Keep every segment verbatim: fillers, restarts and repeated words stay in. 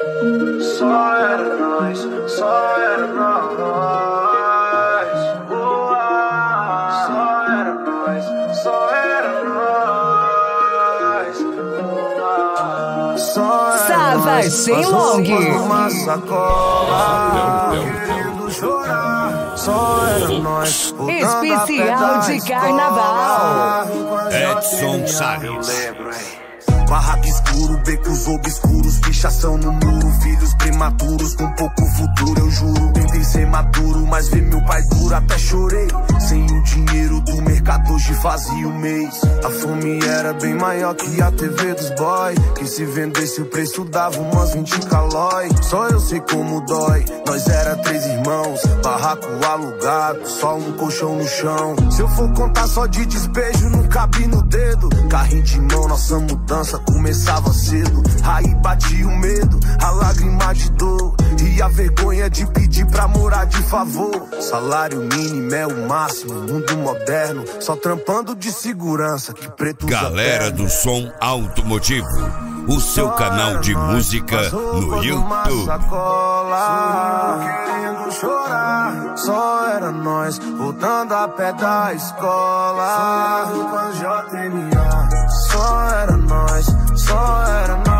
Só era nós, só era nós. Só era nós, só era nós. Só era nós, sem long. Uma sacola, querendo chorar. Só era nós. Especial de carnaval. Edson Salles. Barraco escuro, becos obscuros, fichação no muro, filhos prematuros com pouco futuro, eu juro. Tentei ser maduro, mas vi meu pai duro, até chorei. Sem o dinheiro do mercado hoje fazia o mês. A fome era bem maior que a T V dos boy, que se vendesse o preço dava umas vinte calói. Só eu sei como dói, nós era três irmãos, barraco alugado, só um colchão no chão. Se eu for contar só de despejo, não cabe no dedo. Carrinho de mão, nossa mudança começava cedo. Aí batia o medo, a lágrima de dor e a vergonha de pedir pra morar de favor. Salário mínimo é o máximo, mundo moderno, só trampando de segurança que preto. Galera do Som Automotivo, o seu canal de música no YouTube. Querendo chorar, só era nós, voltando a pé da escola. J N A, só era nós, só era nós.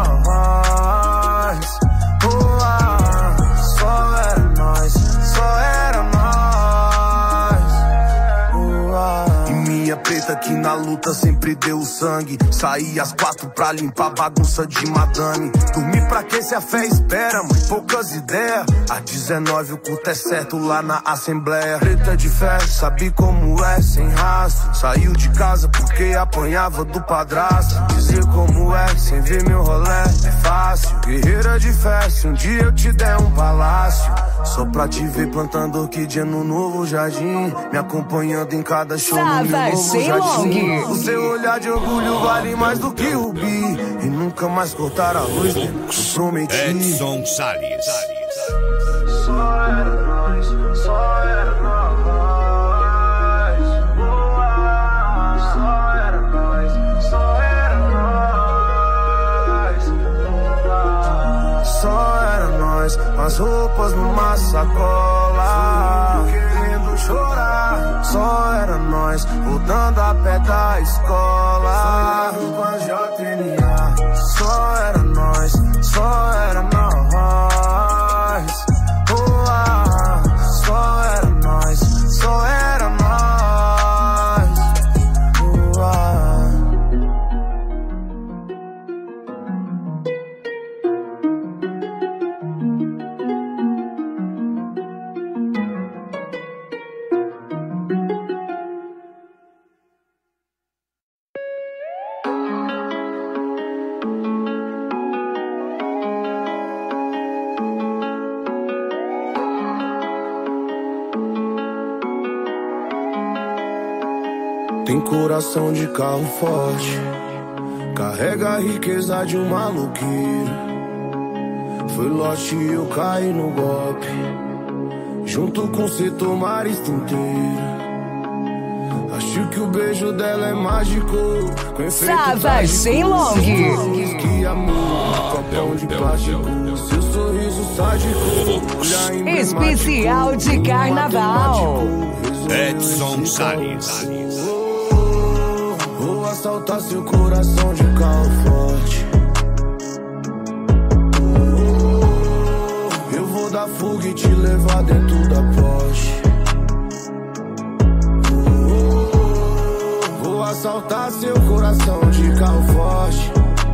Oh, ah, só era nós, só era nós. Oh, ah. E minha preta que na luta sempre deu sangue. Saí às quatro pra limpar bagunça de madame. Dormir pra que se a fé espera, mãe? Poucas ideias. Às dezenove o culto é certo lá na Assembleia. Preta de fé, sabe como é, sem rastro. Saiu de casa porque apanhava do padrasto. Dizer como é, sem ver meu rolé, é fácil. Guerreira de fé, se um dia eu te der um palácio. Só pra te ver plantando orquídea no novo jardim, me acompanhando em cada show no meu novo jardim. O seu olhar de orgulho vale mais do que rubi. E nunca mais cortar a luz, né? Eu prometi. Edson Salles. Só era nós, só era nós. Só era nós, só era nós. Só era nós, com as roupas numa sacola, querendo chorar. Só era nós, voltando a pé da escola. Com a J N A, só era nós, só era nós. Oh, ah, só era nós, só era nós. Oh, ah. Tem coração de carro forte, carrega a riqueza de um maloqueiro. Foi lote e eu caí no golpe, junto com o setor marista inteiro. Acho que o beijo dela é mágico, com efeito Savas sem long. Que amor, copão de plástico, seu sorriso sádico, olhar especial de carnaval. Edson Salles. Vou assaltar seu coração de carro forte. Eu vou dar fuga e te levar dentro da Porsche. Vou assaltar seu coração de carro forte.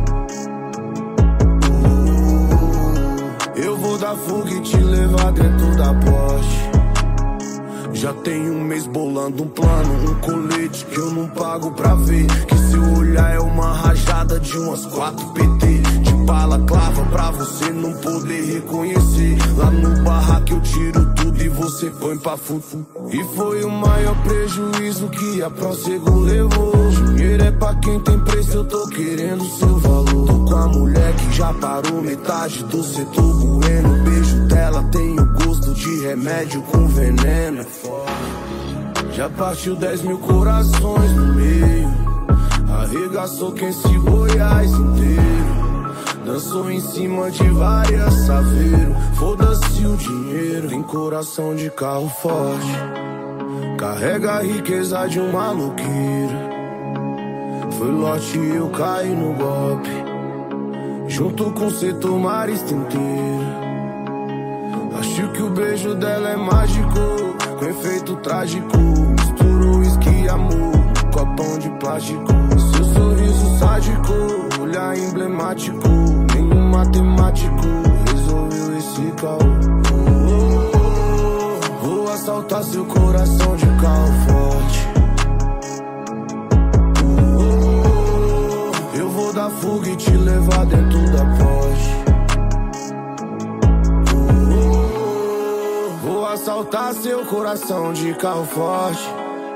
Eu vou dar fuga e te levar dentro da Porsche. Já tem um mês bolando um plano, um colete que eu não pago pra ver. Que seu olhar é uma rajada de umas quatro P T. De bala clava pra você não poder reconhecer. Lá no barraco eu tiro tudo e você põe pra fundo. E foi o maior prejuízo que a Prosego levou. Dinheiro é pra quem tem preço, eu tô querendo seu valor. Tô com a mulher que já parou metade do setor bueno. O beijo dela tem o gosto de remédio com veneno. Já partiu dez mil corações no meio, arregaçou quem se Goiás inteiro. Dançou em cima de várias saveiros. Foda-se o dinheiro, tem coração de carro forte. Carrega a riqueza de um maloqueiro. Foi lote e eu caí no golpe, junto com o setor marista inteiro. Acho que o beijo dela é mágico, com efeito trágico. Misturou uísque e amor, copão de plástico. Seu sorriso sádico, olhar emblemático. Nenhum matemático resolveu esse caô. Oh, oh, oh, vou assaltar seu coração de carro forte. Oh, oh, eu vou dar fuga e te levar dentro da Porsche. Oh, oh, vou assaltar seu coração de carro forte.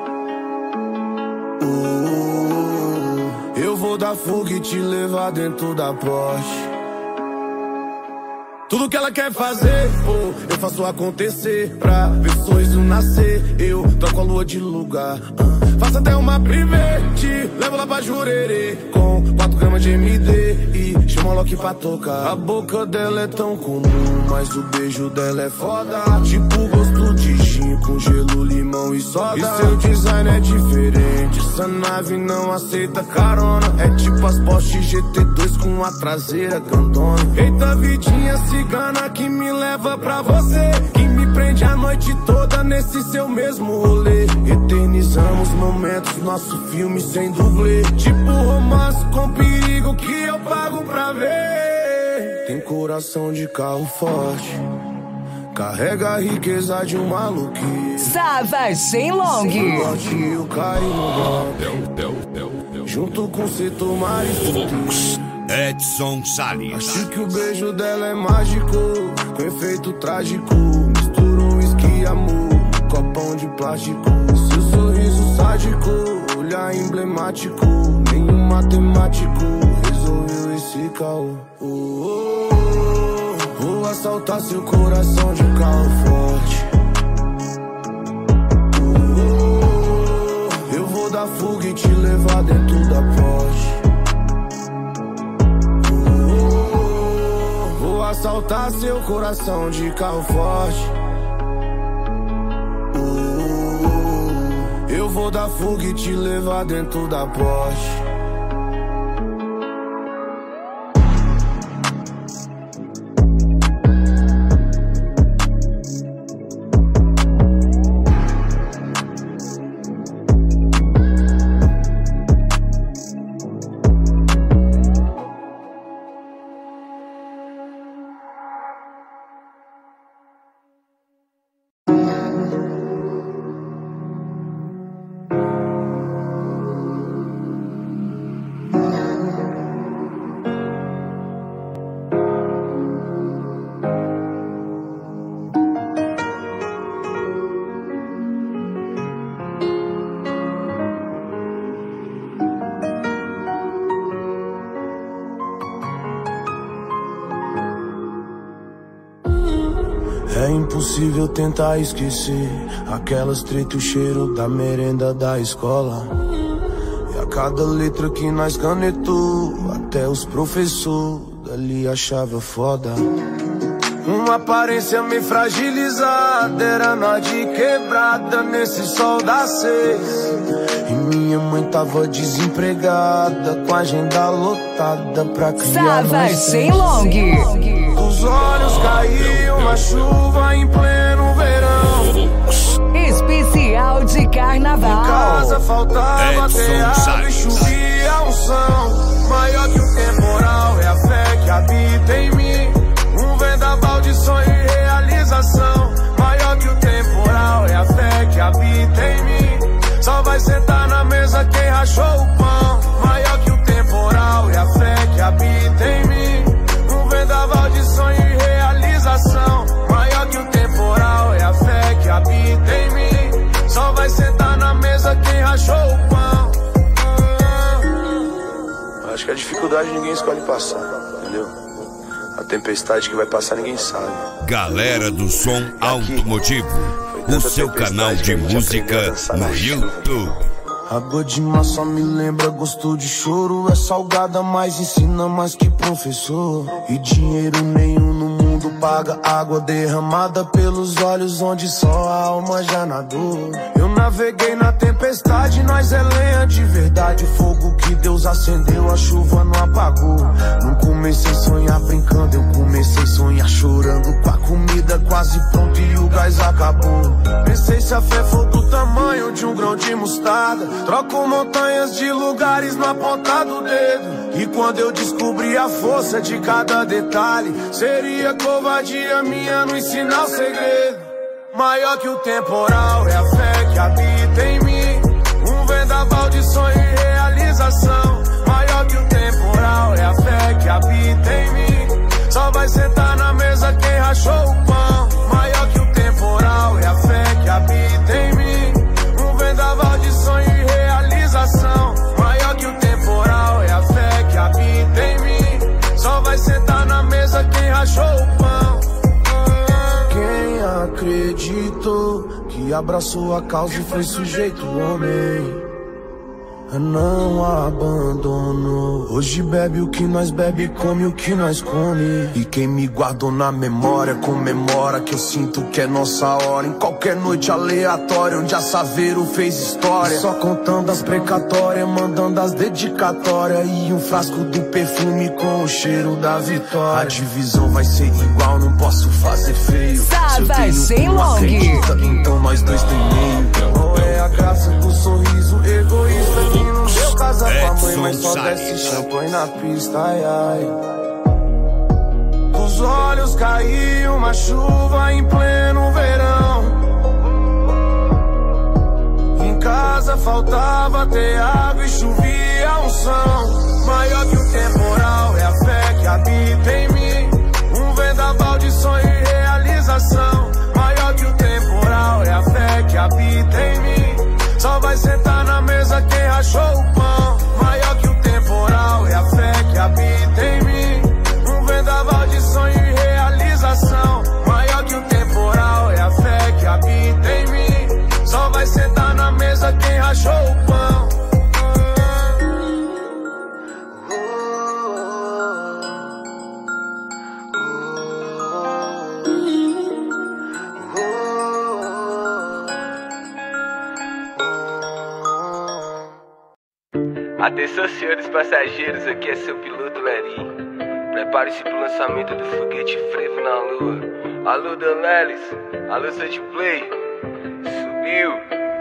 Eu vou dar fuga e te levar dentro da Porsche. Tudo que ela quer fazer, oh, eu faço acontecer. Pra ver sorriso nascer, eu troco a lua de lugar. uh, Faço até uma private, levo lá pra Jurerê, com quatro gramas de M D e chama o Loki pra tocar. A boca dela é tão comum, mas o beijo dela é foda. Tipo gosto de gin com gelo, limão e soda. E seu design é diferente, essa nave não aceita carona. É tipo as Porsche G T dois com a traseira grandona. Eita vidinha cigana que me leva pra você, que me prende a noite toda nesse seu mesmo rolê. Eternizamos momentos, nosso filme sem dublê. Tipo romance com perigo que eu pago pra ver. Tem coração de carro forte, carrega a riqueza de um maluquinho. Savagem Long. Eu caí no golpe, junto com o setor marista. Edson Salles. Acho que o beijo dela é mágico, com efeito trágico. Misturou uísque e amor, copão de plástico. Seu sorriso sádico, olhar emblemático. Nenhum matemático resolveu esse caô. Oh, oh, oh, vou assaltar seu coração de carro forte. Oh, oh, eu vou dar fuga e te levar dentro da Porsche. Assaltar seu coração de carro forte. uh, Eu vou dar fuga e te levar dentro da Porsche. É impossível tentar esquecer aquelas treta e o cheiro da merenda da escola. E a cada letra que nós canetou, até os professores dali achavam foda. Uma aparência meio fragilizada, era nós de quebrada nesse sol das seis. E minha mãe tava desempregada, com a agenda lotada pra criar nós Savagem Long. Dos olhos caiu uma chuva em pleno verão. Especial de carnaval. Em casa faltava até água e chovia unção. Maior que o temporal é a fé que habita em mim. Um vendaval de sonho e realização. Maior que o temporal é a fé que habita em mim. Só vai sentar na mesa quem rachou o pão. Maior que o temporal é a fé que habita em mim. Um vendaval de sonho e realização. Maior que o temporal é a fé que habita em mim. Só vai sentar na mesa quem rachou o pão. Acho que a dificuldade ninguém escolhe passar, entendeu? A tempestade que vai passar ninguém sabe. Galera do Som Automotivo, o seu canal de música no YouTube. Água de mar só me lembra gosto de choro. É salgada, mas ensina mais que professor. E dinheiro nenhum no mundo paga água derramada pelos olhos onde só a alma já nadou. Eu naveguei na tempestade, nós é lenha de verdade. Fogo que Deus acendeu, a chuva não apagou. Não comecei a sonhar brincando, eu comecei a sonhar chorando. Com a comida quase pronta e o gás acabou. Pensei se a fé for do tamanho de um grão de mostarda, troco montanhas de lugares na ponta do dedo. E quando eu descobri a força de cada detalhe, seria covardia minha não ensinar o segredo. Maior que o temporal é a fé que habita em mim, um vendaval de sonho e realização. Maior que o temporal é a fé que habita em mim, só vai sentar na mesa quem rachou o pão. Maior que o temporal é a fé que habita em mim, um vendaval de sonho e realização. Maior que o temporal é a fé que habita em mim, só vai sentar na mesa quem rachou o pão. Quem acreditou que abraçou a causa e foi sujeito homem, não abandonou. Hoje bebe o que nós bebe, come o que nós come. E quem me guardou na memória comemora que eu sinto que é nossa hora. Em qualquer noite aleatória onde a Saveiro fez história, só contando as precatórias, mandando as dedicatórias e um frasco do perfume com o cheiro da vitória. A divisão vai ser igual, não posso fazer feio. Tá, vai sem long. Então nós dois tem meio. Qual é a graça do sorriso egoísta que não deu casa com a mãe, mas só desce champanhe na pista, ai ai. Dos olhos caiu uma chuva em pleno verão. Em casa faltava ter água e chovia um som. Maior que o temporal é a fé que habita em mim, um vendaval de sonho e realização. Maior que o temporal é a fé que habita em mim, só vai sentar na mesa quem rachou o pão. Maior que o temporal é a fé que habita em mim, um vendaval de sonho e realização. Maior que o temporal é a fé que habita em mim, só vai sentar na mesa quem rachou o pão. Atenção, senhores passageiros, aqui é seu piloto Lerim. Prepare-se pro lançamento do foguete frevo na lua. Alô, Danelis, alô, Soundplay, subiu.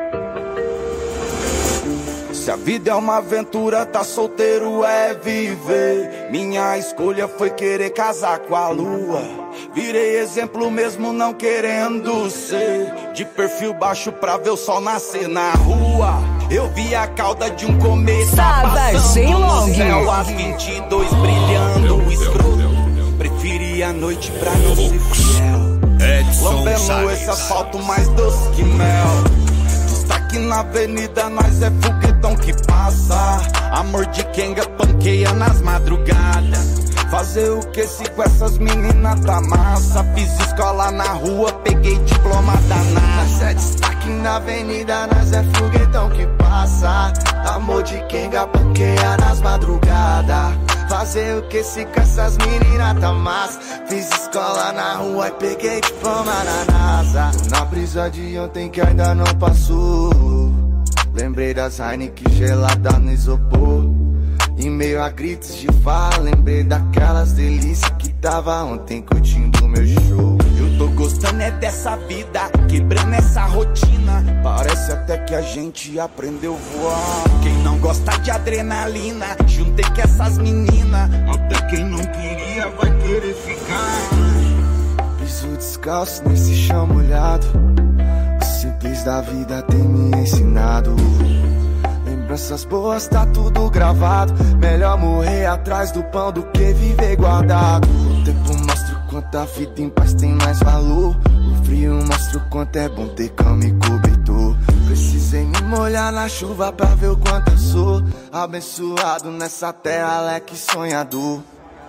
Se a vida é uma aventura, tá solteiro é viver. Minha escolha foi querer casar com a lua. Virei exemplo mesmo não querendo ser. De perfil baixo pra ver o sol nascer na rua. Eu vi a cauda de um cometa Tá, sem long. no céu às vinte e dois brilhando escroto. Preferi a noite pra não ser fiel, lambendo esse asfalto mais doce que mel. Destaque na avenida, nós é foguetão que passa. Amor de Kenga panqueia nas madrugadas. Fazer o que se com essas meninas tá massa. Fiz escola na rua, peguei diploma da NASA. É destaque na avenida, nós é foguetão que passa. Amor de Kenga panqueia nas madrugadas. Fazer o que se com essas meninas tá massa. Fiz escola na rua e peguei diploma na NASA. Tô na brisa de ontem que ainda não passou. Lembrei das Heineken gelada no isopor. Em meio a gritos de farra, lembrei daquelas delícias que tava ontem curtindo meu show. Eu tô gostando é dessa vida, quebrando essa rotina. Parece até que a gente aprendeu a voar. Quem não gosta de adrenalina, juntei com essas meninas. Até quem não queria vai querer ficar. Piso descalço nesse chão molhado. O simples da vida tem me ensinado. Lembranças boas, tá tudo gravado. Melhor morrer atrás do pão do que viver guardado. O tempo mostra o quanto a vida em paz tem mais valor. O frio mostra o quanto é bom ter cama e cobertor. Precisei me molhar na chuva pra ver o quanto eu sou abençoado nessa terra, leque sonhador.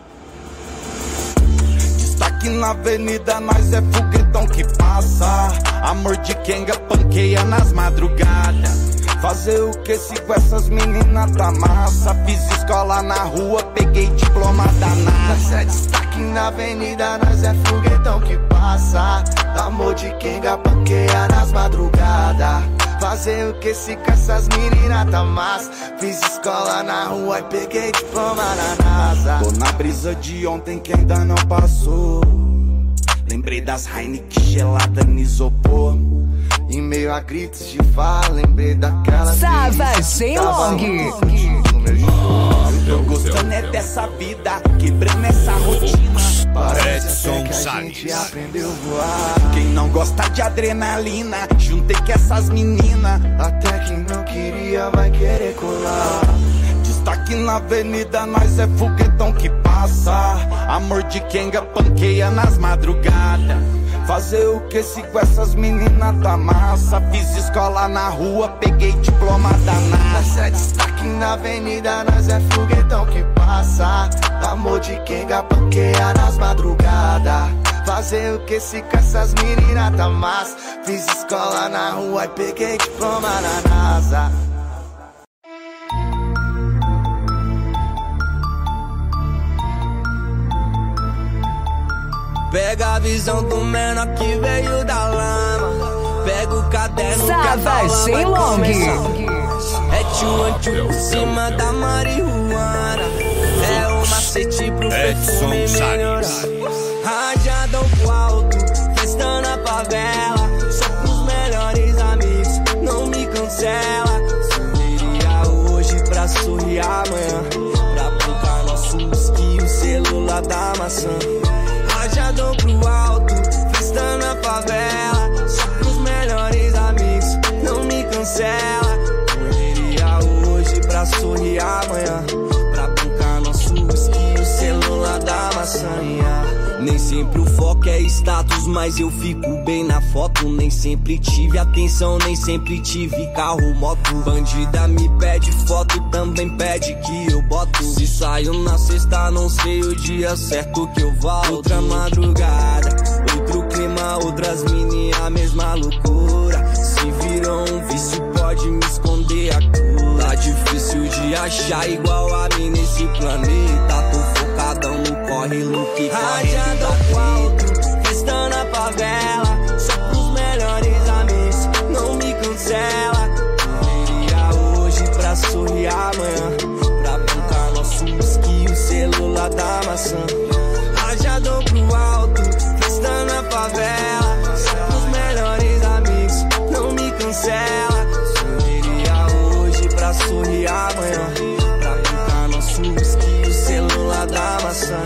Destaque na avenida, nós é foguetão que passa. Amor de Kenga panqueia nas madrugadas. Fazer o que se com essas meninas tá massa? Fiz escola na rua, peguei diploma da NASA. Nós é destaque na avenida, nós é foguetão que passa. Amor de quem gapanqueia nas madrugadas. Fazer o que se com essas meninas tá massa? Fiz escola na rua e peguei diploma na NASA. Tô na brisa de ontem que ainda não passou. Lembrei das Heineken gelada no isopor. Em meio a gritos de vá, lembrei daquela Savas sem long. Tô gostando é dessa vida, quebrando essa rotina. Parece Edson que a Salles. gente aprendeu a voar. Quem não gosta de adrenalina, juntei com essas meninas. Até quem não queria vai querer colar. Destaque na avenida, nós é foguetão que passa. Amor de quem gapanqueia nas madrugadas. Fazer o que se com essas meninas tá massa? Fiz escola na rua, peguei diploma da NASA. Nós é destaque na avenida, nós é foguetão que passa. Amor de quem gapanqueia nas madrugadas. Fazer o que se com essas meninas tá massa? Fiz escola na rua e peguei diploma na NASA. Pega a visão do menor que veio da lama. Pega o caderno que a Savas sem vai long. começar. É tchu tchu por cima da marihuana. É o macete pro perfume melhorar. Rajadão pro alto, festa na favela. Só pros melhores amigos, não me cancela. Sorriria hoje pra sorrir amanhã. Pra brincar nosso whisky, o celular da maçã. Rajadão pro alto, festa na favela. Só pros melhores amigos, não me cancela. Correria hoje pra sorrir amanhã. Pra brincar nosso whisky, o celular da maçanha. Nem sempre o foco é status, mas eu fico bem na foto. Nem sempre tive atenção, nem sempre tive carro, moto. Bandida me pede foto, também pede que eu boto. Se saio na sexta, não sei o dia certo que eu volto. Outra madrugada, outro clima, outras mini, a mesma loucura. Se virou um vício, pode me esconder a cura. Tá difícil de achar igual a mim nesse planeta. Tô focadão no corre, look, corre do alto, festa na favela. Só pros melhores amigos, não me cancela. Correria hoje pra sorrir amanhã. Pra brincar nosso whisky, o celular da maçã. Rajadão pro alto, festa na favela. Só pros melhores amigos, não me cancela. Correria hoje pra sorrir amanhã. Pra brincar nosso whisky, o celular da maçã.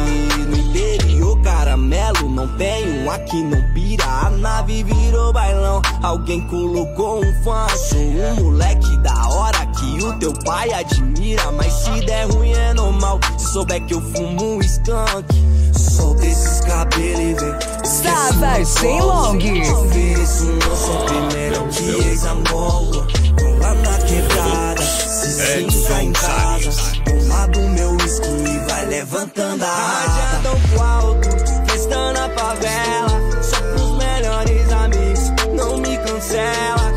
E no interior, caramelo, não tem um aqui não pira. A nave virou bailão, alguém colocou um fã. Sou um moleque da hora que o teu pai admira. Mas se der ruim é normal, se souber que eu fumo um skunk. Solta esses cabelos e vem. Savas sem long. Ofereço não sempre melhor que ex-amor. Vou lá na quebrada, se sinta em casa. Toma do meu whisky e vai levantando a rajadão pro alto, festa na favela. Só pros melhores amigos, não me cancela.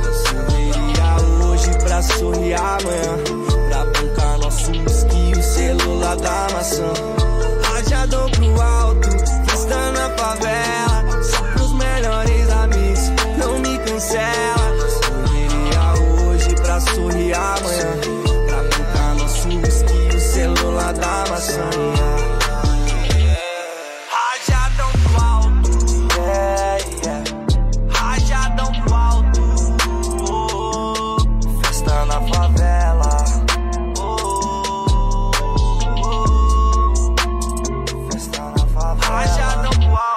Sorriria hoje pra sorrir amanhã. Pra brincar nosso whisky, o celular da maçã. Rajadão pro alto, festa na favela. Só pros melhores amigos, não me cancela. Sorriria hoje pra sorrir amanhã. Pra brincar nosso whisky, o celular da maçanha. Rajadão pro alto, yeah, yeah. Rajadão pro alto, oh, oh. Festa na favela, oh, oh, oh. Festa na favela. Rajadão pro alto.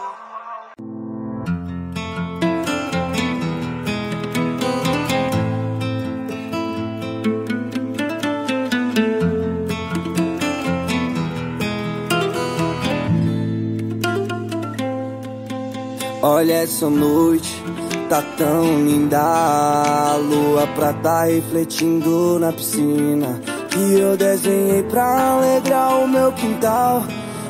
Olha essa noite, tá tão linda. A lua prata refletindo na piscina que eu desenhei pra alegrar o meu quintal.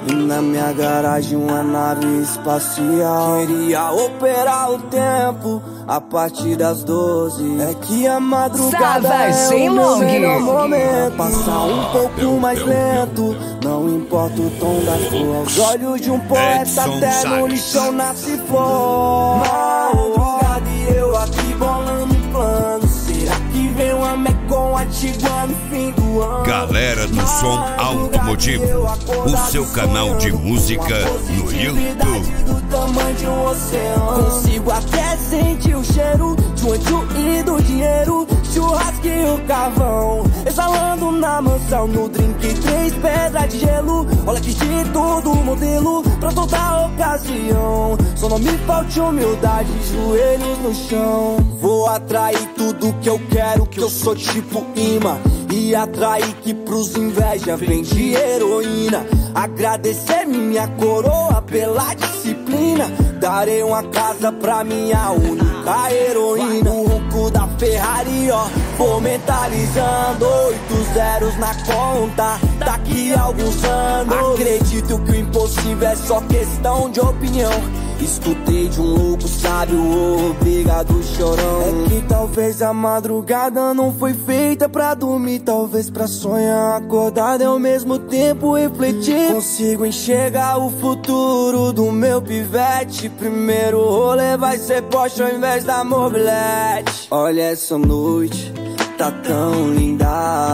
E na minha garagem uma nave espacial. Queria operar o tempo a partir das doze. É que a madrugada é o meu melhor momento. Passar um pouco mais lento, não importa o tom da flor. Aos olhos de um poeta até no lixão nasce flor. Madrugada e eu aqui bolando um plano. Será que vem uma Mecon Atiguá no fim do ano? Galera do Som Automotivo, o seu canal de música no YouTube. Do tamanho de um oceano. Consigo até sentir o cheiro de um anjo e do dinheiro. Churrasco e o carvão exalando na mansão. No drink três pedras de gelo. Olha que de todo modelo pra toda ocasião. Só não me falte humildade, joelhos no chão. Vou atrair tudo que eu quero, que eu sou tipo imã. E atrair que pros inveja vende heroína. Agradecer minha coroa pela disciplina. Darei uma casa pra minha única heroína. O ronco da Ferrari, ó, vou mentalizando. Oito zeros na conta daqui a alguns anos. Acredito que o impossível é só questão de opinião. Escutei de um louco sábio, obrigado chorão. É que talvez a madrugada não foi feita pra dormir. Talvez pra sonhar acordado e ao mesmo tempo refletir. Consigo enxergar o futuro do meu pivete. Primeiro rolê vai ser Porsche ao invés da mobilete. Olha essa noite, tá tão linda.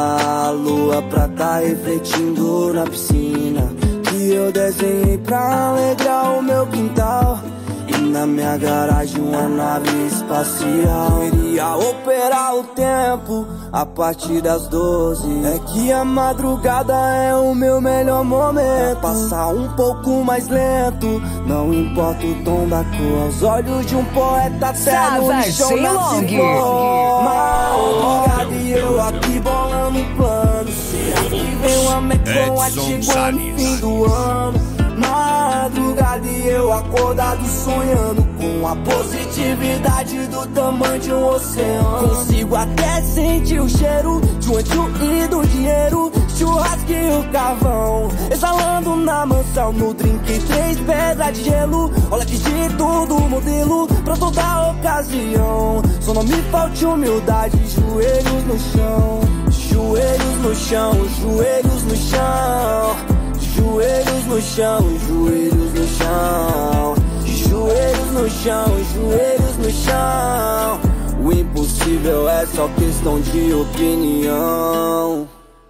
A lua prata refletindo na piscina que eu desenhei pra alegrar o meu quintal. E na minha garagem uma nave espacial. Iria operar o tempo a partir das doze. É que a madrugada é o meu melhor momento. Passar um pouco mais lento, não importa o tom da cor. Aos olhos de um poeta até no lixão nasce flor. Madrugada e eu aqui bolando um plano. Será que vem uma Mecon Atiguá no fim do ano? Madrugada e eu acordado sonhando com a positividade do tamanho de um oceano. Consigo até sentir o cheiro de um anjo e do dinheiro. Churrasco e o carvão exalando na mansão. No drink três pedras de gelo. Olha que de todo modelo pra toda ocasião. Só não me falte humildade, joelhos no chão. Joelhos no chão, joelhos no chão. Joelhos no chão, joelhos no chão. Joelhos no chão, joelhos no chão. O impossível é só questão de opinião.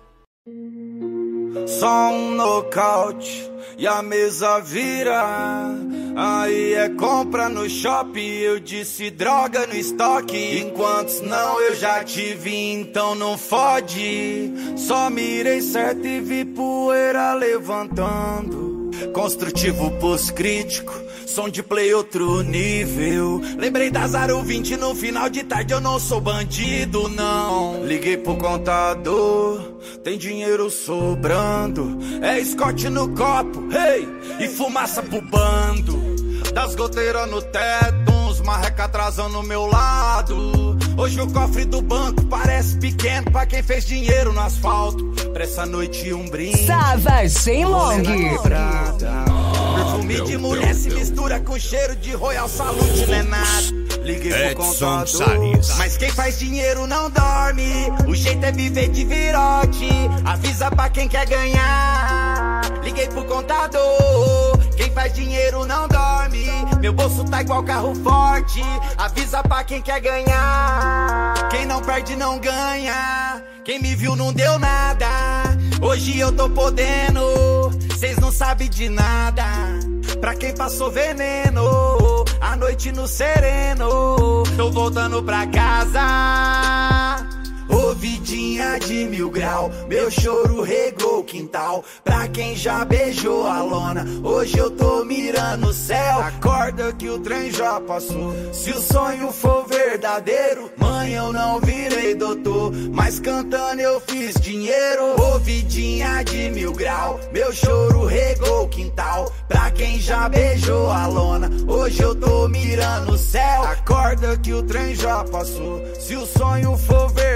Só um nocaute e a mesa vira. Aí é compra no shopping, eu disse droga no estoque. Enquanto não eu já tive, então não fode. Só mirei certo e vi poeira levantando. Construtivo pós-crítico, som de play outro nível. Lembrei da zero vinte no final de tarde, eu não sou bandido não. Liguei pro contador, tem dinheiro sobrando. É Scott no copo, hey, e fumaça pro bando. Das goteiras no teto, uns marreca atrasando no meu lado. Hoje o cofre do banco parece pequeno pra quem fez dinheiro no asfalto. Pra essa noite um brinde, Savage sem long. Perfume de mulher se mistura com cheiro de Royal Salute, não é nada. Liguei pro contador, mas quem faz dinheiro não dorme. O jeito é viver de virote, avisa pra quem quer ganhar. Liguei pro contador, quem faz dinheiro não dorme. Meu bolso tá igual carro forte, avisa pra quem quer ganhar. Quem não perde não ganha, quem me viu não deu nada. Hoje eu tô podendo, cês não sabem de nada. Pra quem passou veneno, a noite no sereno. Tô voltando pra casa, ouvidinha de mil grau. Meu choro regou o quintal. Pra quem já beijou a lona, hoje eu tô mirando o céu. Acorda que o trem já passou. Se o sonho for verdadeiro, mãe, eu não virei doutor, mas cantando eu fiz dinheiro. Ouvidinha de mil grau, meu choro regou o quintal. Pra quem já beijou a lona, hoje eu tô mirando o céu. Acorda que o trem já passou. Se o sonho for verdadeiro,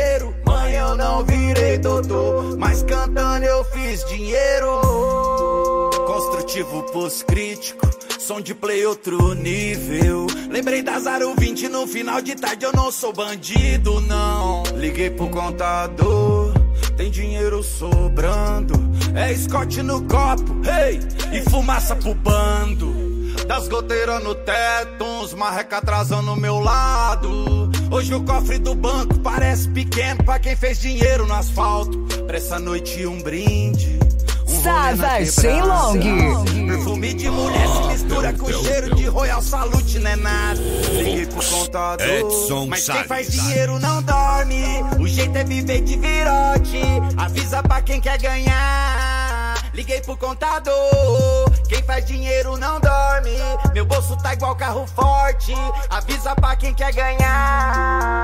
dinheiro. Mãe, eu não virei doutor, mas cantando eu fiz dinheiro. Construtivo pós-crítico, som de play outro nível. Lembrei da zero vinte no final de tarde, eu não sou bandido, não. Liguei pro contador, tem dinheiro sobrando. É Scott no copo, hey, e fumaça pro bando. Das goteiras no teto, uns marreca atrasando o meu lado. Hoje o cofre do banco parece pequeno pra quem fez dinheiro no asfalto. Pra essa noite um brinde, um Savas sem long. Perfume de mulher se mistura com cheiro de Royal Salute, não é nada. Liguei pro contador, Edson mas Salles. quem faz dinheiro não dorme. O jeito é viver de virote, avisa pra quem quer ganhar. Liguei pro contador, quem faz dinheiro não dorme. Meu bolso tá igual carro forte, avisa pra quem quer ganhar.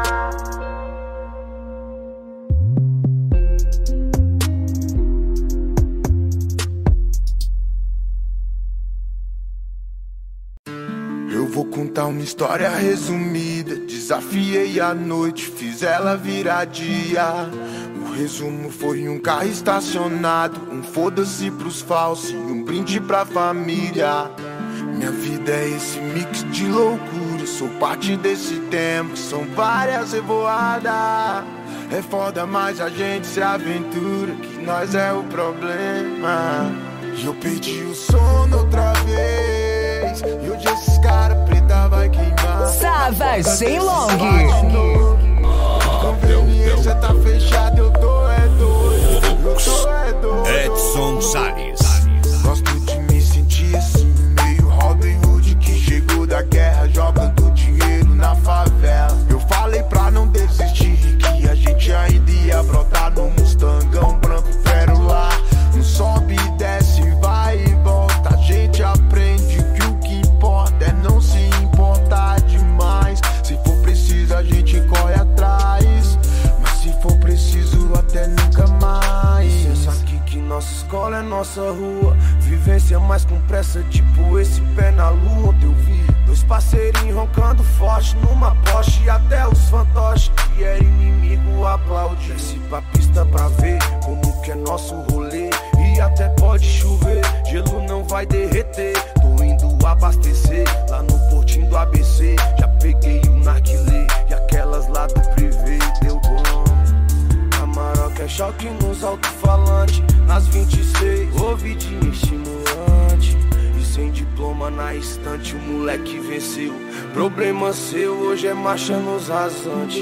Eu vou contar uma história resumida. Desafiei a noite, fiz ela virar dia. O resumo foi um carro estacionado, um foda-se pros falsos e um brinde pra família. Minha vida é esse mix de loucura, sou parte desse tempo, são várias revoadas. É foda, mas a gente se aventura, que nós é o problema. E eu perdi o sono outra vez, e hoje esses caras preta vai queimar. Savas sem long. Conveniência tá fechada, eu tô é doido, eu tô é doido. Edson Salles. Gosto de me sentir assim, meio Robin Hood que chegou da guerra jogando dinheiro na favela. Eu falei pra não desistir, que a gente ainda ia brotar no Mustangão branco pérola. Não sobe e desce, vai e volta, a gente aprende que o que importa é não se importar demais. Se for preciso a gente corre atrás, mas se for preciso até nunca mais. Licença aqui que nossa escola é nossa rua, vivência mais com pressa, tipo esse pé na lua. Ontem eu vi dois parceirinhos roncando forte numa Porsche, e até os fantoches que era inimigo aplaude. Desce pra pista pra ver como que é nosso rolê, e até pode chover, gelo não vai derreter. Tô indo abastecer lá no portinho do A B C, já peguei o narguilé e aquelas lá do privê, deu bom. A Maroca é choque nos alto-falantes, nas vinte e seis, ouvidinho estimulante. E sem diploma na estante, o moleque venceu. Problema seu, hoje é marcha nos rasantes.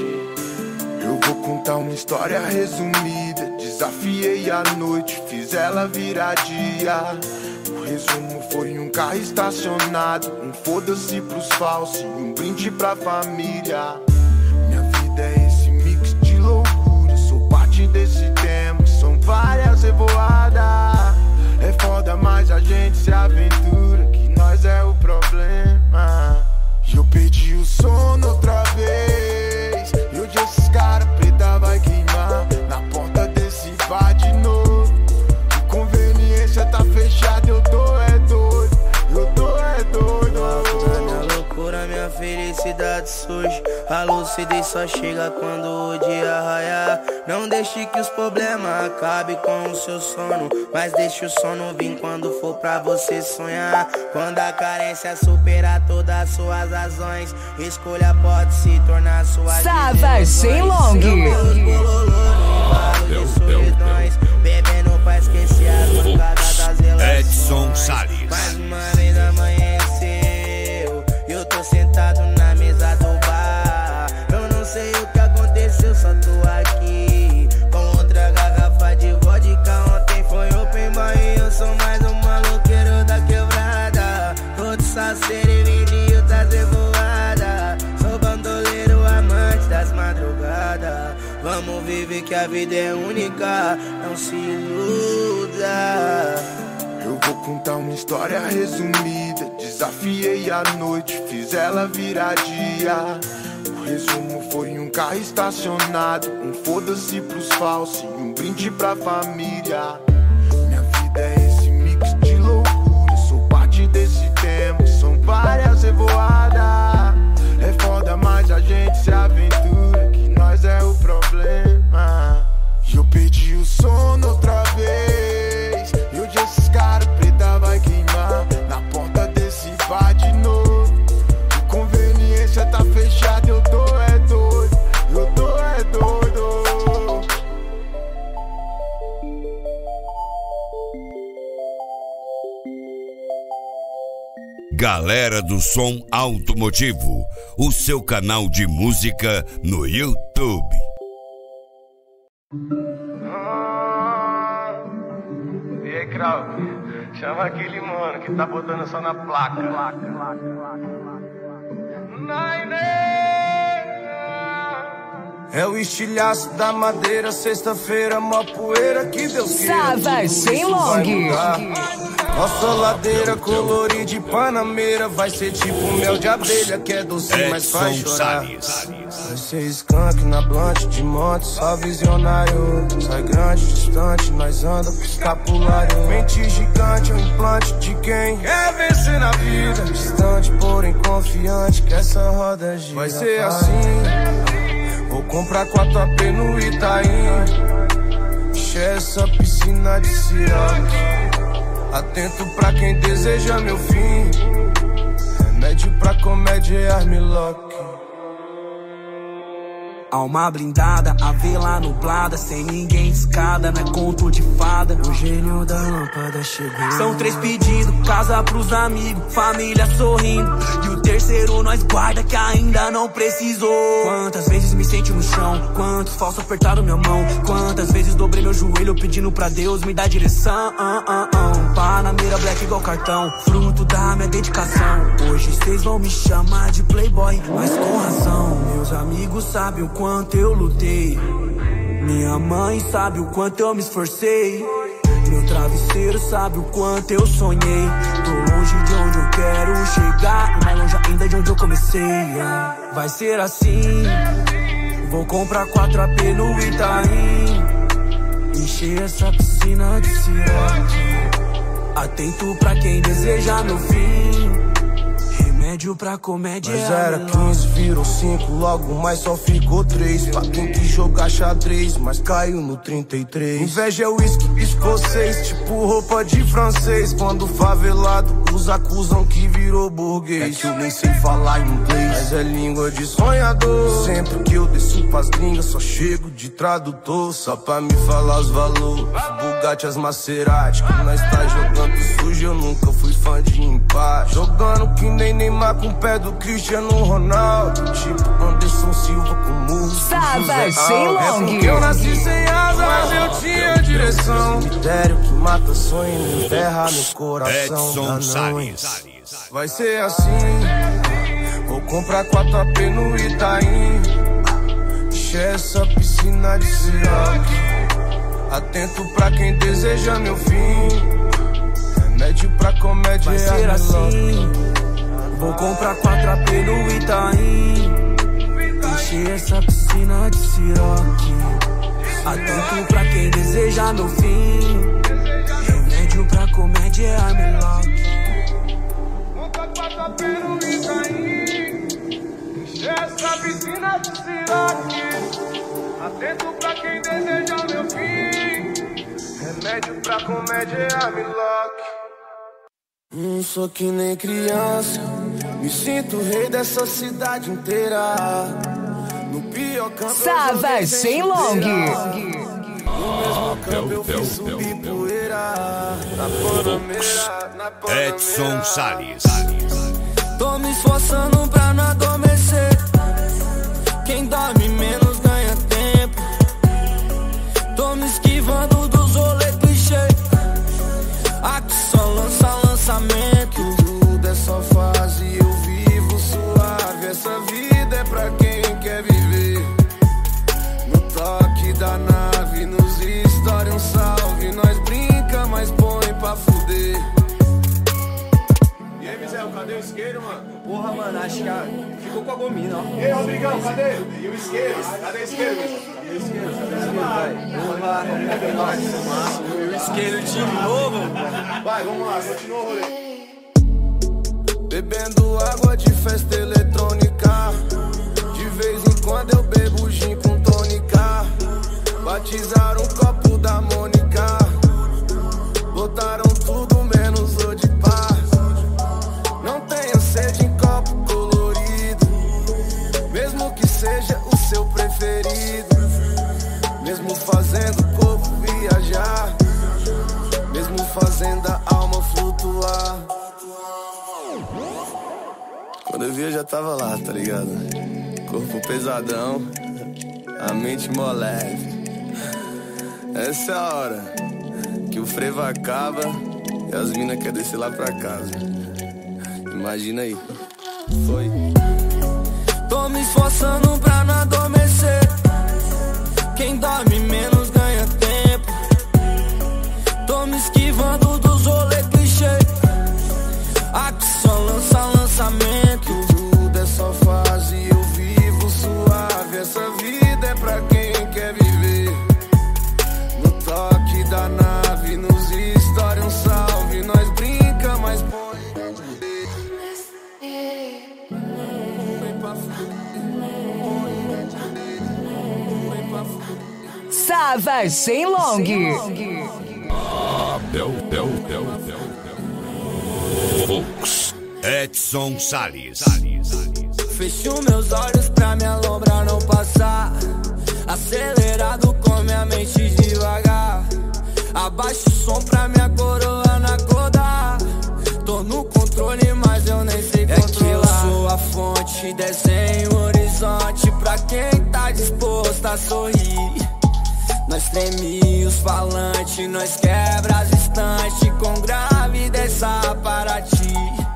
Eu vou contar uma história resumida. Desafiei a noite, fiz ela virar dia. O resumo foi um carro estacionado, um foda-se pros falsos e um brinde pra família. Minha vida é esse mix de loucura, sou parte desse tempo, são várias revoadas. É foda, mas a gente se aventura, que nós é o problema. E eu perdi o sono outra vez, e hoje esses caras preta vai queimar na porta desse bar de novo. A conveniência tá fechada, eu tô é doido, eu tô é doido. Minha loucura, minha felicidade surge, a lucidez só chega quando o dia raiar. Não deixe que os problemas acabem com o seu sono, mas deixe o sono vir quando for pra você sonhar. Quando a carência superar todas as suas razões, escolha pode se tornar sua Savas sem long. Bebendo pra esquecer as mancadas das relações. Edson Salles. Mais uma vez amanheceu, eu tô sentado na mesa do bar. Eu não sei o que aconteceu, só tô aqui com outra garrafa de vodka. Ontem foi open bar e eu sou mais um maloqueiro da quebrada. Todo saceiro e vendido das revoadas. Sou bandoleiro, amante das madrugadas. Vamos viver que a vida é única, não se iluda. Eu vou contar uma história resumida. Desafiei a noite, fiz ela virar dia. O resumo foi um carro estacionado, um foda-se pros falsos e um brinde pra família. Minha vida é esse mix de loucura, sou parte desse tempo, são várias revoadas. É foda, mas a gente se aventura, que nós é o problema. Galera do Som Automotivo, o seu canal de música no YouTube. Ah, e aí, Krauk? Chama aquele mano que tá botando só na placa. placa, placa, placa, placa. É o estilhaço da madeira, sexta-feira, mó poeira, que Deus queira. Savas sem long. Nossa ladeira colorida de panameira vai ser tipo mel de abelha, que é doce, mas faz chorar. Vai ser skunk na blunt de monte, só visionário. Sai grande, distante, nós anda com escapulário. Mente gigante, é um implante de quem quer vencer na vida. Distante, porém confiante, que essa roda gira. Vai ser assim. Vou comprar quatro A P no Itaim, encher essa piscina de siroque. Atento pra quem deseja meu fim, remédio pra comédia é armlock. Alma blindada, a vela nublada, sem ninguém escada, não é conto de fada. O gênio da lâmpada chegou. São três pedidos, casa pros amigos, família sorrindo. E o terceiro nós guarda que ainda não precisou. Quantas vezes me senti no chão, quantos falsos apertaram minha mão. Quantas vezes dobrei meu joelho pedindo pra Deus me dar direção. uh, uh, uh. Panameira black igual cartão, fruto da minha dedicação. Hoje vocês vão me chamar de playboy, mas com razão. Meus amigos sabem o quanto eu lutei, minha mãe sabe o quanto eu me esforcei. Meu travesseiro sabe o quanto eu sonhei. Tô longe de onde eu quero chegar, mais longe ainda de onde eu comecei. yeah. Vai ser assim. Vou comprar quatro A P no Itaim, encher essa piscina de siroque. Atento pra quem deseja meu fim, remédio pra comédia. Mas era quinze, virou cinco, logo mais só ficou três. Pra quem quis jogar xadrez, mas caiu no trinta e três. Inveja é uísque escocês, tipo roupa de francês. Quando favelado os acusam que virou burguês. É que eu nem sei falar inglês, mas é língua de sonhador. Sempre que eu desço pras gringas, só chego de tradutor. Só pra me falar os valores, Bugatti, as Maserati. Que nós tá jogando sujo, eu nunca fui fã de empate. Jogando que nem Neymar com o pé do Cristiano Ronaldo, tipo Anderson Silva com murro. Savas sem long. É porque eu nasci sem asa, mas eu tinha direção. Cemitério que mata sonho, enterra meu coração. Edson Salles. Vai ser assim. Vou comprar quatro A P no Itaim, encher essa piscina de siroque. Atento pra quem deseja meu fim, remédio pra comédia. Vai ser assim. Vou comprar quatro A P no Itaim, encher essa piscina de siroque. Atento pra quem deseja meu fim, remédio pra comédia é armlock. Comprar quatro A P no Itaim, encher essa piscina de siroque. Atento pra quem deseja meu fim, remédio pra comédia é armlock. Não sou que nem criança, me sinto rei dessa cidade inteira. No pior campo Savas sem long. No mesmo campo eu fiz subir poeira. Na Panameira, na Panameira. Edson Salles. Tô me esforçando pra não adormecer. Quem dorme menos ganha tempo. Tô me esquivando dos rolês clichê. Aqui só lança lançamento. Tudo é só fase, eu vivo suave. Essa vida é pra quem quer viver. No toque da nave, nos stories um salve. Nós brinca, mas põe pra fuder. E aí, Mizel, cadê o isqueiro, mano? Porra, mano, acho que ficou com a gomina, ó. E aí, Rodrigão, cadê? E o isqueiro? Cadê o isqueiro? Cadê o isqueiro? Cadê o isqueiro, vai? Vamos lá, vamos ver o isqueiro de novo. Vai, vamos lá, continua o rolê. Bebendo água de festa eletrônica. De vez em quando eu bebo gin com tônica. Batizaram o copo da Mônica. Botaram tudo menos o de paz. Não tenho sede em copo colorido, mesmo que seja o seu preferido. Mesmo fazendo o corpo viajar, mesmo fazendo a alma flutuar. Quando eu vi eu já tava lá, tá ligado? Corpo pesadão, a mente mó leve. Essa é a hora que o frevo acaba e as mina quer descer lá pra casa. Imagina aí. Foi. Tô me esforçando pra não adormecer. Quem dorme menos ganha tempo. Tô me esquivando dos rolês clichê. Aqui só lança lançamento. Tudo é só fase, eu vivo suave. Essa vida é pra quem quer viver. No toque da nave, nos stories um salve. Nós brinca, mas põe. Savage sem long. Ah, Bel, Bel, Bel, Bel, Bel. Fox, Edson Salles. Fecho meus olhos pra minha lombra não passar. Acelerado com minha mente devagar. Abaixo o som pra minha coroa não acordar. Tô no controle, mas eu nem sei controlar. É que eu sou a fonte, desenho o horizonte pra quem tá disposto a sorrir. Nós treme os falantes, nós quebra as estantes com grave dessa para ti.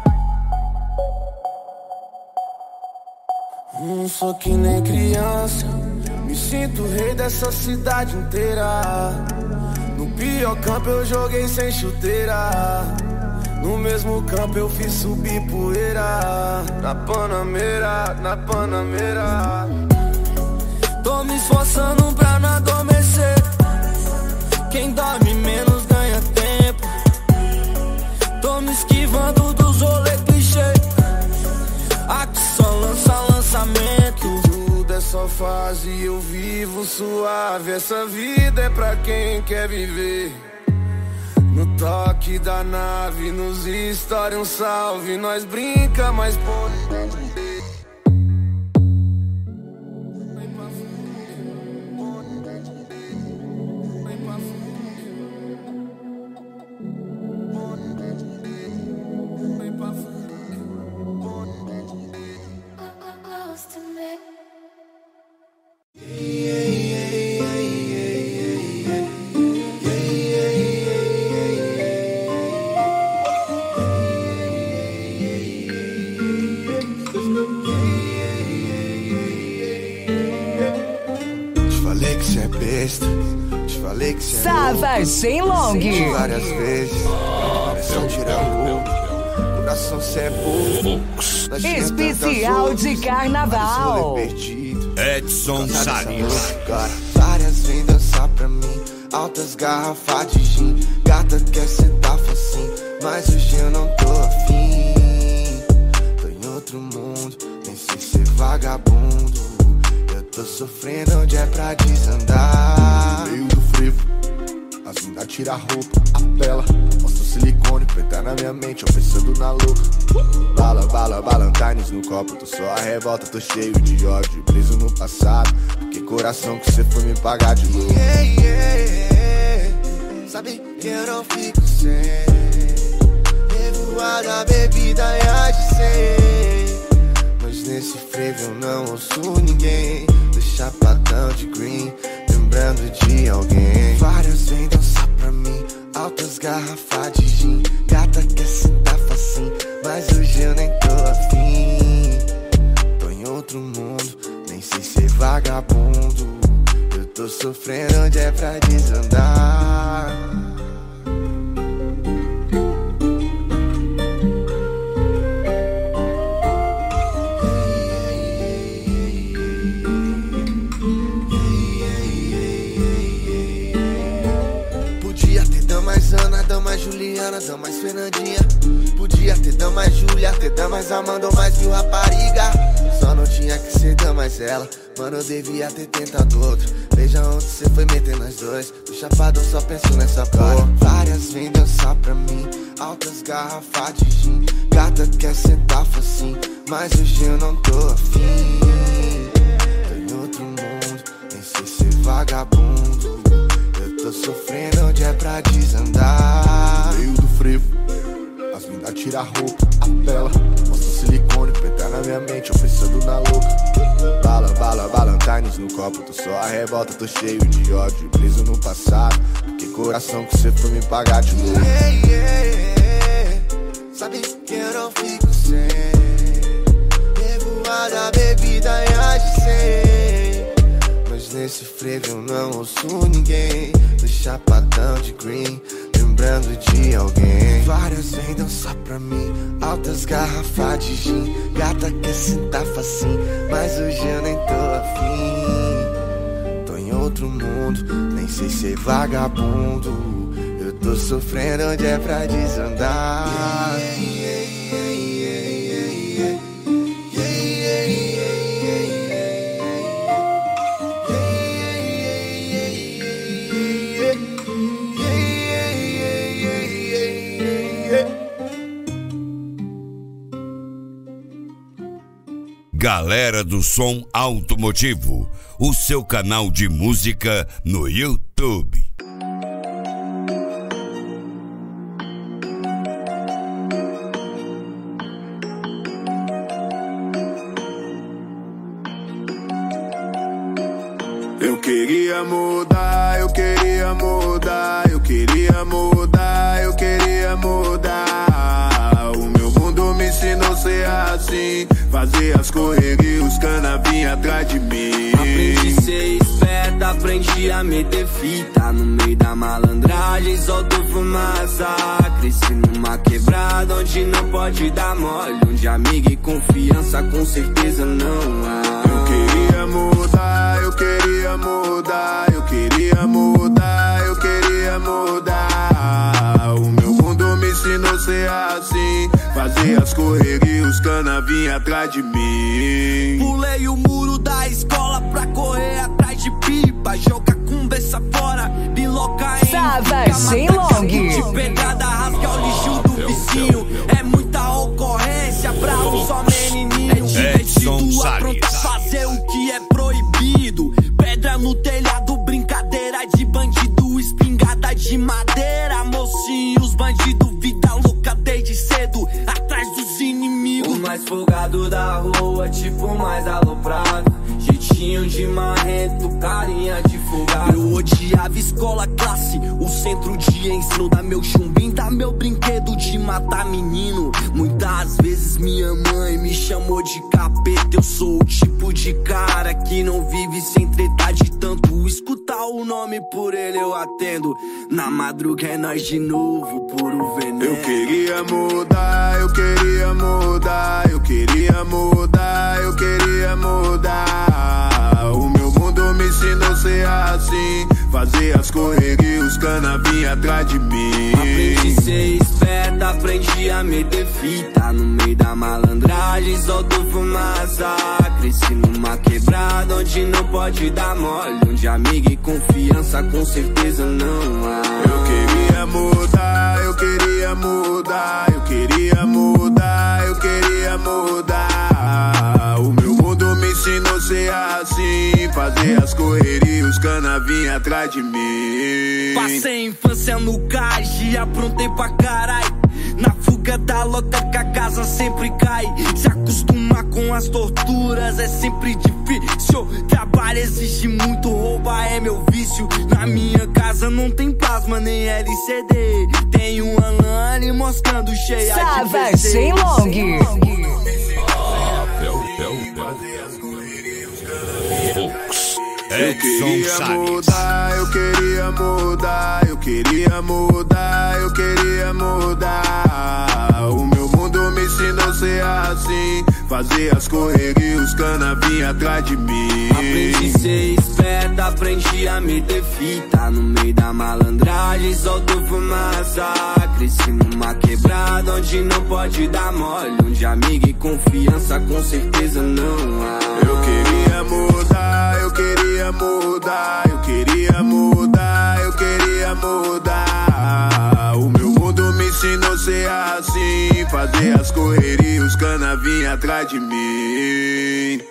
Não sou que nem criança, me sinto rei dessa cidade inteira. No pior campo eu joguei sem chuteira. No mesmo campo eu fiz subir poeira. Na Panameira, na Panameira. Tô me esforçando pra não adormecer. Quem dorme menos ganha tempo. Tô me esquivando dos rolês clichê. Aqui só lança lançamento. Tudo é só fase, eu vivo suave. Essa vida é pra quem quer viver. No toque da nave, nos stories um salve. Nós brinca, mas pode. Savage sem long. Várias vezes, começou a tirar o coração cê é bobo. Especial de carnaval. Edson Salles. Várias vêm dançar pra mim, altas garrafas de gin. Gata quer sentar facinho, mas hoje eu não tô afim. Tô em outro mundo, nem sei ser vagabundo. Eu tô sofrendo onde é pra desandar. No meio do frevo, as mina tira a roupa, apela, mostra o silicone, preta na minha mente, eu pensando na louca. Bala, bala, balantines no copo, tô só a revolta, tô cheio de ódio, preso no passado, porque coração que cê foi me pagar de louco. Yeah, yeah, yeah. Sabe que eu não fico sem revoada, a bebida e a de cem. Mas nesse frevo eu não ouço ninguém, do chapadão de green, lembrando de alguém. Várias vêm dançar pra mim, altas garrafas de gin. Gata quer sentar facinho, mas hoje eu nem tô afim. Tô em outro mundo, nem sei ser vagabundo. Eu tô sofrendo onde é pra desandar. Dama Juliana, dama Fernandinha. Podia ter dama Júlia, ter dama Amanda ou mais mil rapariga. Só não tinha que ser dama ela. Mano, eu devia ter tentado outro. Veja onde cê foi meter nós dois. Do chapadão só penso nessa porra. Várias vêm dançar pra mim, altas garrafas de gin. Gata quer sentar facinho, mas hoje eu não tô afim. Tô em outro mundo, nem sei ser vagabundo. Tô sofrendo onde é pra desandar. No meio do frevo, As mina tira a roupa, apela, mostra silicone, preta na minha mente, eu pensando na louca. Bala, bala, Valentines no copo, tô só a revolta, tô cheio de ódio, preso no passado. Que coração que cê foi me pagar de novo. Yeah, yeah, yeah. Sabe que eu não fico sem. Revoada, bebida e a de cem. Mas nesse frevo eu não ouço ninguém. Tô chapadão de green, lembrando de alguém. Várias vêm dançar pra mim, altas garrafas de gin. Gata quer sentar facinho, mas hoje eu nem tô afim. Tô em outro mundo, nem sei ser vagabundo. Eu tô sofrendo onde é pra desandar. Yeah, yeah, yeah, yeah, yeah, yeah, yeah, yeah. Galera do Som Automotivo, o seu canal de música no YouTube. Eu queria mudar, eu queria mudar, eu queria mudar, eu queria mudar. O meu mundo me ensinou a ser assim, fazer as correrias, os cana vinha atrás de mim. Aprendi a ser esperto, aprendi a meter fita. No meio da malandragem solto fumaça. Cresci numa quebrada onde não pode dar mole, onde amigo e confiança com certeza não há. Eu queria mudar, eu queria mudar, eu queria mudar, eu queria mudar. O meu mundo me ensinou a ser assim, fazer as correrias, os cana vinha atrás de mim. Pulei o muro da escola pra correr atrás de pipa, jogar conversa fora, biloca em Savas sem long. De pedrada rasga o lixo do vizinho. É muita ocorrência pra um só menininho. É divertido apronta fazer o que é proibido. Pedra no telhado, brincadeira de bandido, espingarda de madeira, mocinho, os bandidos, vida louca desde cedo, atrás dos inimigos. O mais folgado da rua, tipo mais aloprado, jeitinho de marrento, carinha de folgado. Eu odiava escola, classe, o centro de ensino. Da meu chumbim, da meu brinquedo de matar menino. Muitas vezes minha mãe me chamou de capeta. Eu sou o tipo de cara que não vive sem tretar, de tanto escutar o nome por ele eu atendo. Na madruga é nós de novo, puro veneno. Eu queria mudar, eu queria mudar, eu queria mudar, eu queria mudar. O meu mundo me ensinou a ser assim, fazer as correrias, os cana vinha atrás de mim. Aprendi a ser esperto, aprendi a meter fita. No meio da malandragem solto fumaça. Cresci numa quebrada onde não pode dar mole, onde amigo e confiança com certeza não há. Eu queria mudar, eu queria mudar, eu queria mudar, eu queria mudar. O meu mundo me ensinou a ser assim, fazer as correrias, os cana vinha atrás de mim. Passei infância no cais e aprontei pra caralho. Na fuga da louca que a casa sempre cai. Se acostumar com as torturas é sempre difícil. Trabalho exige muito, roubar é meu vício. Na minha casa não tem plasma nem L C D. Tem um Alane mostrando cheia de Savas sem long. Eu queria mudar, eu queria mudar, eu queria mudar, eu queria mudar. O meu mundo me ensinou a ser assim, fazer as correrias, os cana vinha atrás de mim. Aprendi a ser esperto, aprendi a meter fita. No meio da malandragem solto fumaça. Cresci numa quebrada onde não pode dar mole, onde amigo e confiança com certeza não há. Eu queria mudar, eu queria mudar, eu queria mudar, eu queria mudar. O meu mundo me ensinou a ser assim, fazer as correrias, os cana vinha atrás de mim.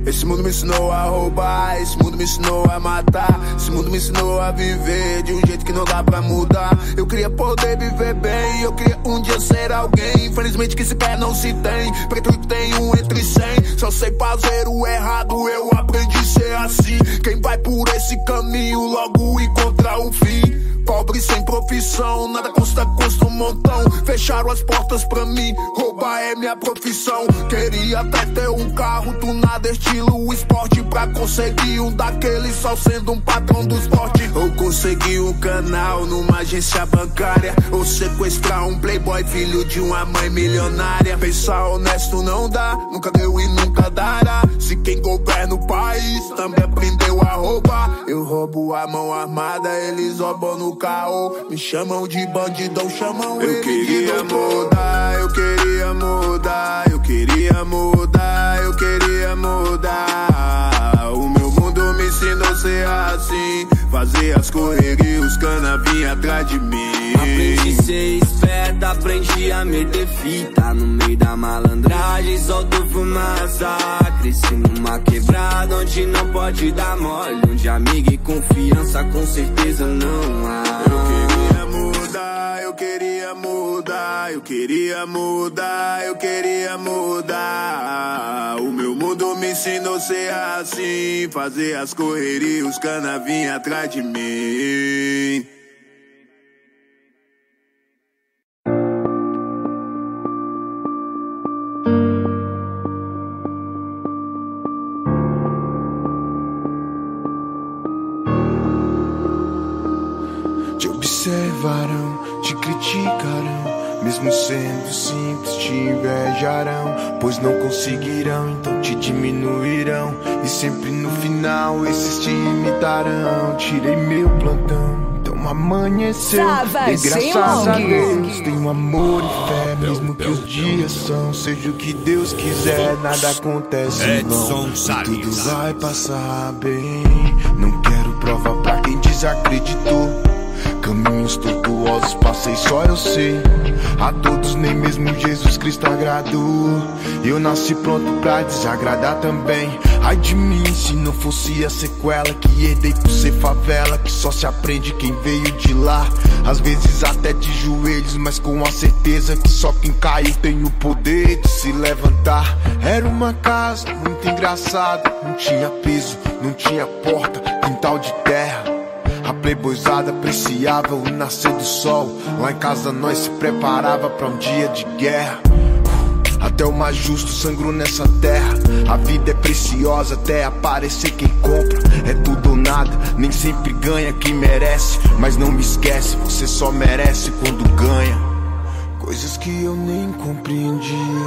Esse mundo me ensinou a roubar, esse mundo me ensinou a matar, esse mundo me ensinou a viver de um jeito que não dá pra mudar. Eu queria poder viver bem, eu queria um dia ser alguém. Infelizmente que se quer não se tem, preto que tem um entre cem. Só sei fazer o errado, eu aprendi a ser assim. Quem vai por esse caminho logo encontra o fim. Pobre sem profissão, nada custa, custa um montão. Fecharam as portas pra mim, roubar é minha profissão. Queria até ter um carro tunado estilo esporte, pra conseguir um daqueles só sendo um patrão do esporte. Ou conseguir um canal numa agência bancária, ou sequestrar um playboy filho de uma mãe milionária. Pensar honesto não dá, nunca deu e nunca dará. Se quem governa o país também aprendeu a roubar. Eu roubo a mão armada, eles roubam no caô. Me chamam de bandidão, chamam eu ele de doutor. Mudar, eu queria mudar, eu queria mudar, eu queria mudar. O meu mundo me ensinou a ser assim, fazer as correrias, os cana vinha atrás de mim. Aprendi a ser esperto, aprendi a meter fita no meio da malandragem, solto fumaça. Cresci numa quebrada onde não pode dar mole, onde amigo e confiança com certeza não há. Eu queria mudar, eu queria mudar, eu queria mudar, eu queria mudar. O meu mundo me ensinou a ser assim, fazer as correrias, os cana vinha atrás de mim. Te observarão, te criticarão, mesmo sendo simples te invejarão, pois não conseguirão, então te diminuirão, e sempre no final esses te imitarão. Tirei meu plantão, então amanheceu, e graças a Deus tenho amor e fé, mesmo que os dias são, seja o que Deus quiser, nada acontece em vão, tudo vai passar bem. Não quero prova pra quem desacreditou, caminhos tortuosos passei, só eu sei. A todos nem mesmo Jesus Cristo agradou. Eu nasci pronto pra desagradar também. Ai de mim se não fosse a sequela que herdei por ser favela, que só se aprende quem veio de lá. Às vezes até de joelhos, mas com a certeza que só quem caiu tem o poder de se levantar. Era uma casa muito engraçada, não tinha piso, não tinha porta, quintal de terra. A playboyzada apreciava o nascer do sol. Lá em casa nós se preparava pra um dia de guerra. Até o mais justo sangrou nessa terra. A vida é preciosa até aparecer quem compra. É tudo ou nada, nem sempre ganha quem merece. Mas não me esquece, você só merece quando ganha. Coisas que eu nem compreendia,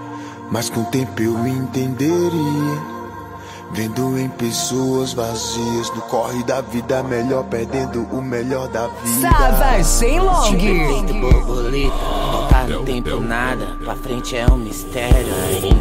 mas com o tempo eu entenderia. Vendo em pessoas vazias, no corre da vida melhor, perdendo o melhor da vida. Sava sem long. Feito borboleta, não tá no tempo nada, pra frente é um mistério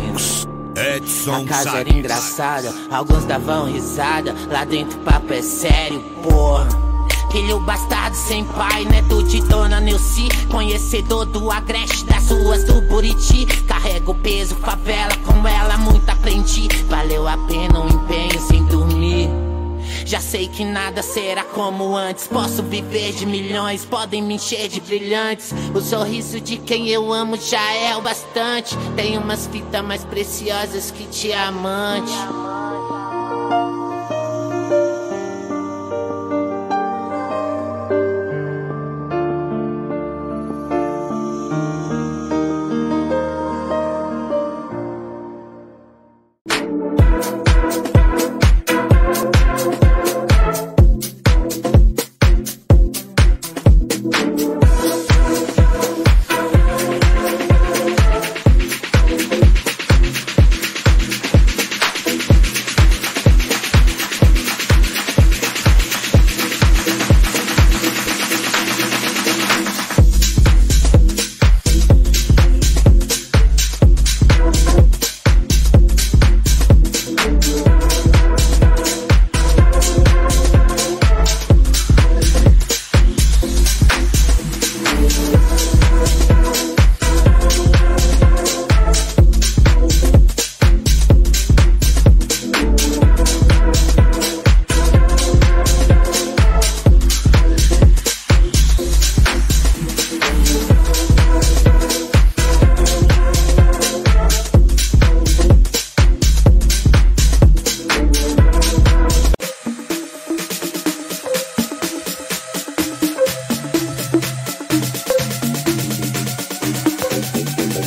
ainda. Edson A casa Salles. era engraçada, alguns davam risada, lá dentro o papo é sério, porra. Filho bastardo sem pai, neto de Dona Nilce, conhecedor do Agreste, das ruas do Buriti. Carrego peso, favela, com ela muito aprendi. Valeu a pena o empenho sem dormir. Já sei que nada será como antes. Posso viver de milhões, podem me encher de brilhantes. O sorriso de quem eu amo já é o bastante. Tem umas fitas mais preciosas que diamante.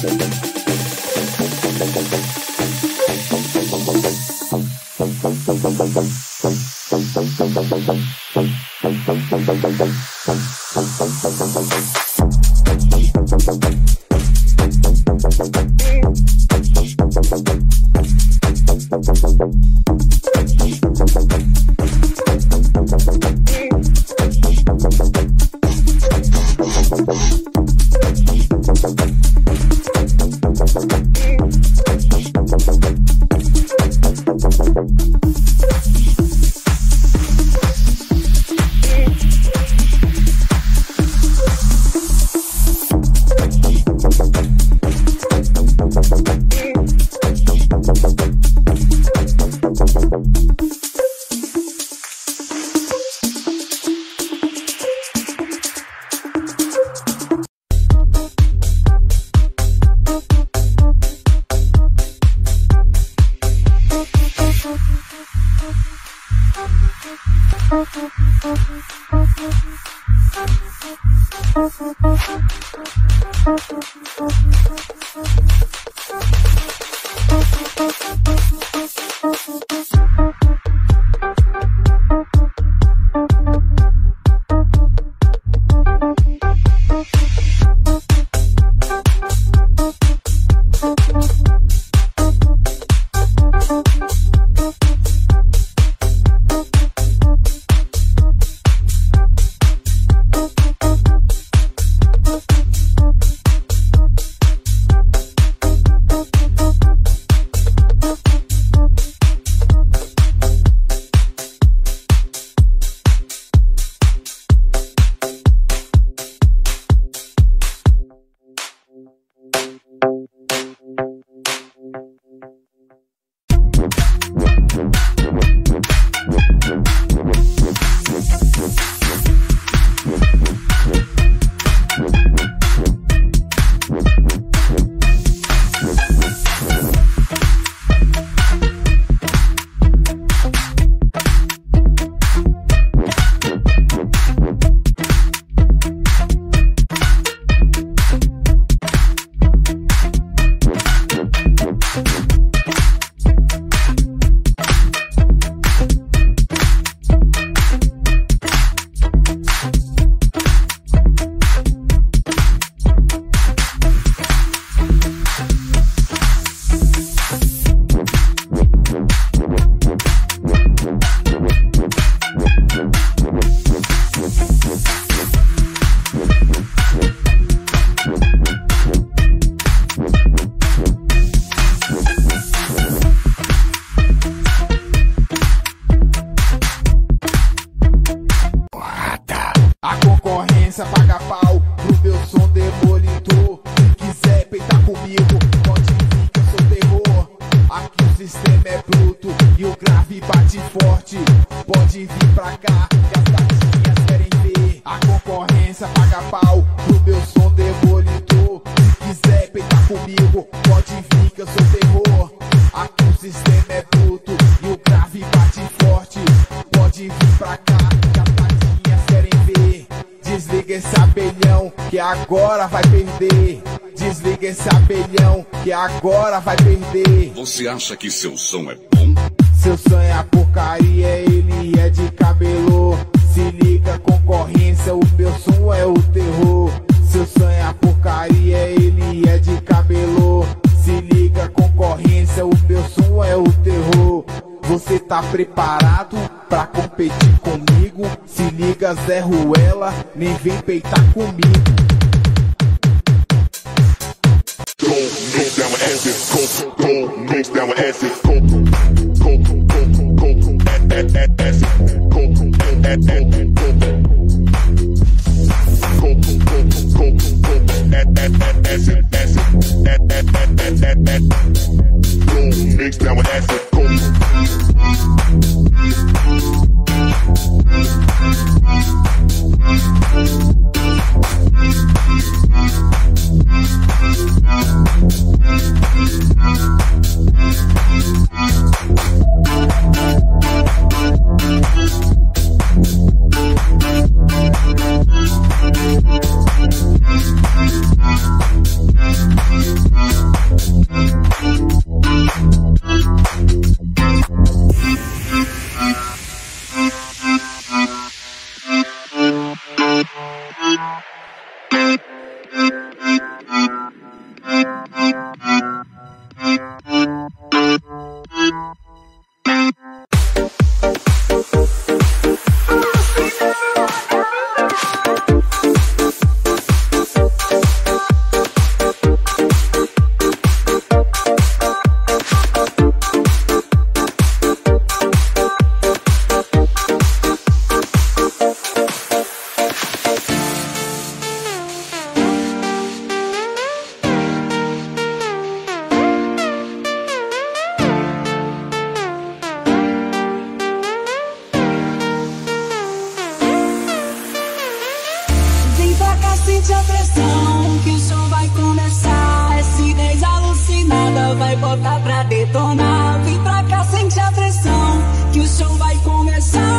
Agora vai perder. Você acha que seu som é bom? Seu som é a porcaria, ele é de camelô. Se liga concorrência, o meu som é o terror. Seu som é a porcaria, ele é de camelô. Se liga concorrência, o meu som é o terror. Você tá preparado pra competir comigo? Se liga Zé Ruela, nem vem peitar comigo. Mix down with acid, cold, cold, mix down with acid, cold, cold, cold, cold, acid, cold, cold, cold, cold, cold, cold, acid, acid, cold, mix down with acid, cold. We'll be right back. cá, sente a pressão, que o show vai começar. S dez alucinada vai botar pra detonar. Vem pra cá, sente a pressão, que o show vai começar.